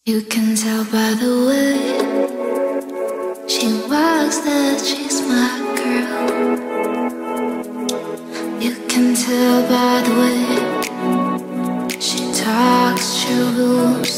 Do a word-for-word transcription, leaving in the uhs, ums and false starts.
You can tell by the way she walks that she's my girl. You can tell by the way she talks, she rules